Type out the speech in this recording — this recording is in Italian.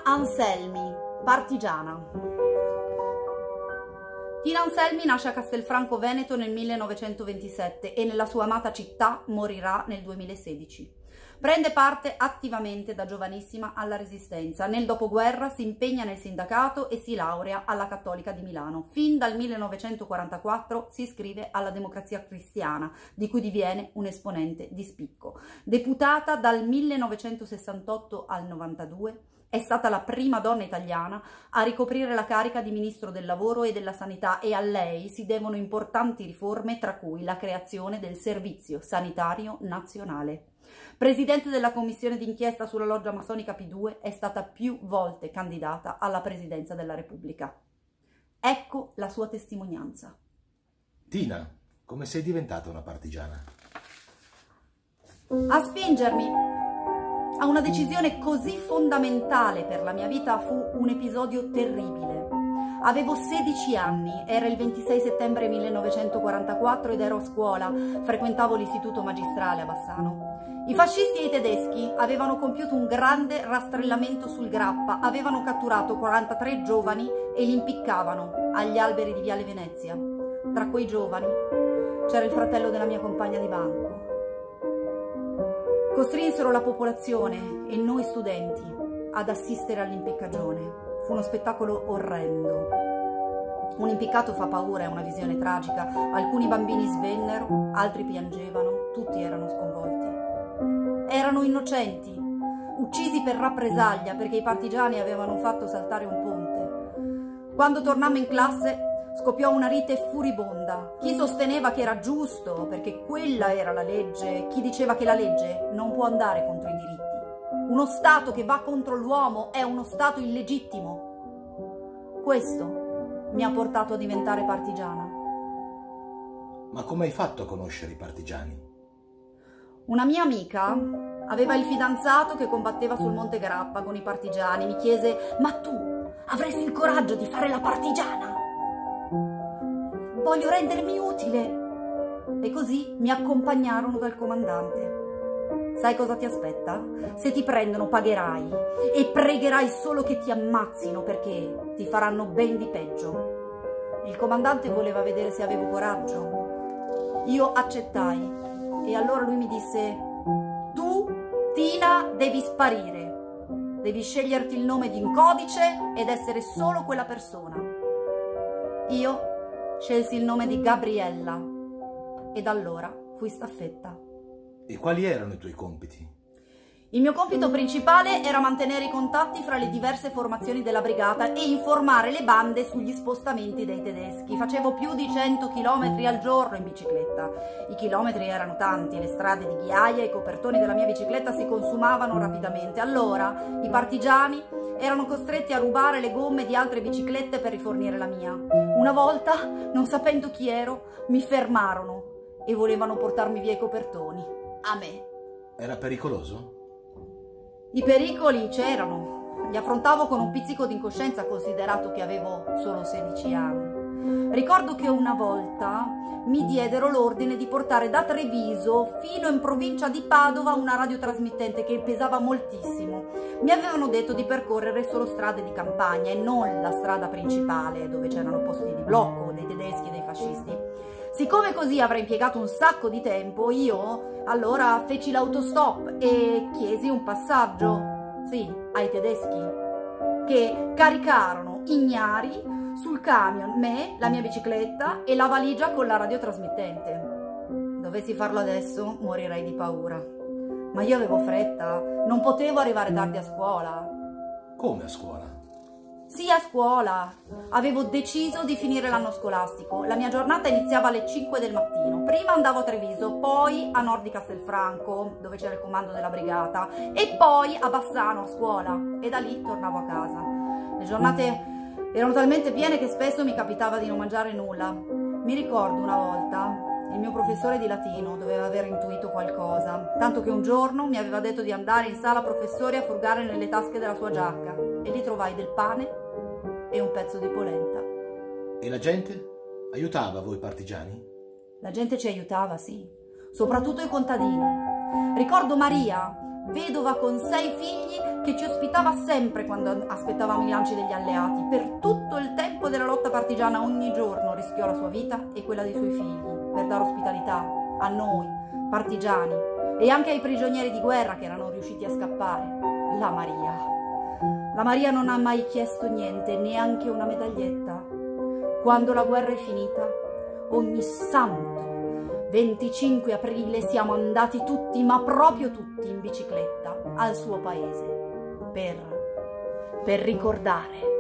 Anselmi, partigiana. Tina Anselmi nasce a Castelfranco Veneto nel 1927 e nella sua amata città morirà nel 2016. Prende parte attivamente da giovanissima alla Resistenza. Nel dopoguerra si impegna nel sindacato e si laurea alla Cattolica di Milano. Fin dal 1944 si iscrive alla Democrazia Cristiana, di cui diviene un esponente di spicco. Deputata dal 1968 al 92, è stata la prima donna italiana a ricoprire la carica di Ministro del Lavoro e della Sanità e a lei si devono importanti riforme, tra cui la creazione del Servizio Sanitario Nazionale. Presidente della Commissione d'inchiesta sulla loggia massonica P2, è stata più volte candidata alla Presidenza della Repubblica. Ecco la sua testimonianza. Tina, come sei diventata una partigiana? A spingermi a una decisione così fondamentale per la mia vita fu un episodio terribile. Avevo 16 anni, era il 26 settembre 1944 ed ero a scuola, frequentavo l'istituto magistrale a Bassano. I fascisti e i tedeschi avevano compiuto un grande rastrellamento sul Grappa, avevano catturato 43 giovani e li impiccavano agli alberi di Viale Venezia. Tra quei giovani c'era il fratello della mia compagna di banco. Costrinsero la popolazione e noi studenti ad assistere all'impiccagione. Fu uno spettacolo orrendo. Un impiccato fa paura, è una visione tragica. Alcuni bambini svennero, altri piangevano, tutti erano sconvolti. Erano innocenti, uccisi per rappresaglia perché i partigiani avevano fatto saltare un ponte. Quando tornammo in classe scoppiò una rite furibonda. Chi sosteneva che era giusto perché quella era la legge, chi diceva che la legge non può andare contro i diritti. Uno Stato che va contro l'uomo è uno Stato illegittimo. Questo mi ha portato a diventare partigiana. Ma come hai fatto a conoscere i partigiani? Una mia amica aveva il fidanzato che combatteva sul Monte Grappa con i partigiani. Mi chiese: ma tu avresti il coraggio di fare la partigiana? Voglio rendermi utile. E così mi accompagnarono dal comandante. Sai cosa ti aspetta? Se ti prendono pagherai e pregherai solo che ti ammazzino perché ti faranno ben di peggio. Il comandante voleva vedere se avevo coraggio. Io accettai e allora lui mi disse: tu, Tina, devi sparire. Devi sceglierti il nome di un codice ed essere solo quella persona. Io scelsi il nome di Gabriella e da allora fui staffetta. E quali erano i tuoi compiti? Il mio compito principale era mantenere i contatti fra le diverse formazioni della brigata e informare le bande sugli spostamenti dei tedeschi. Facevo più di 100 km al giorno in bicicletta. I chilometri erano tanti, le strade di ghiaia e i copertoni della mia bicicletta si consumavano rapidamente. Allora i partigiani erano costretti a rubare le gomme di altre biciclette per rifornire la mia. Una volta, non sapendo chi ero, mi fermarono e volevano portarmi via i copertoni. A me. Era pericoloso? I pericoli c'erano. Li affrontavo con un pizzico di incoscienza, considerato che avevo solo 16 anni. Ricordo che una volta mi diedero l'ordine di portare da Treviso fino in provincia di Padova una radiotrasmittente che pesava moltissimo. Mi avevano detto di percorrere solo strade di campagna e non la strada principale dove c'erano posti di blocco dei tedeschi e dei fascisti. Siccome così avrei impiegato un sacco di tempo, io allora feci l'autostop e chiesi un passaggio, sì, ai tedeschi, che caricarono ignari sul camion me, la mia bicicletta e la valigia con la radiotrasmittente. Dovessi farlo adesso morirei di paura. Ma io avevo fretta, non potevo arrivare tardi a scuola. Come a scuola? Sì, a scuola. Avevo deciso di finire l'anno scolastico. La mia giornata iniziava alle 5 del mattino. Prima andavo a Treviso, poi a nord di Castelfranco, dove c'era il comando della brigata, e poi a Bassano a scuola. E da lì tornavo a casa. Le giornate erano talmente piene che spesso mi capitava di non mangiare nulla. Mi ricordo una volta il mio professore di latino doveva aver intuito qualcosa, tanto che un giorno mi aveva detto di andare in sala professori a frugare nelle tasche della sua giacca e lì trovai del pane e un pezzo di polenta. E la gente? Aiutava voi partigiani? La gente ci aiutava, sì, soprattutto i contadini. Ricordo Maria, vedova con 6 figli, che ci ospitava sempre quando aspettavamo i lanci degli alleati. Per tutto il tempo della lotta partigiana ogni giorno rischiò la sua vita e quella dei suoi figli per dare ospitalità a noi, partigiani, e anche ai prigionieri di guerra che erano riusciti a scappare. La Maria. La Maria non ha mai chiesto niente, neanche una medaglietta. Quando la guerra è finita, ogni santo 25 aprile siamo andati tutti, ma proprio tutti, in bicicletta al suo paese per ricordare